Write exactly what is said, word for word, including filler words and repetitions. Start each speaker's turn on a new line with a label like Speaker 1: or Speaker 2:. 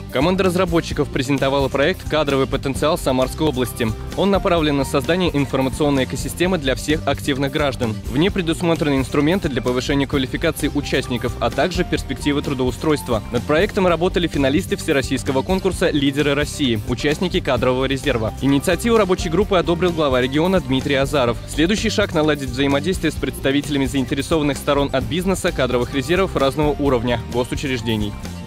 Speaker 1: Команда разработчиков презентовала проект «Кадровый потенциал Самарской области». Он направлен на создание информационной экосистемы для всех активных граждан. В ней предусмотрены инструменты для повышения квалификации участников, а также перспективы трудоустройства. Над проектом работали финалисты всероссийского конкурса «Лидеры России», участники кадрового резерва. Инициативу рабочей группы одобрил глава региона Дмитрий Азаров. Следующий шаг – наладить взаимодействие с представителями заинтересованных сторон от бизнеса, кадровых резервов разного уровня, госучреждений.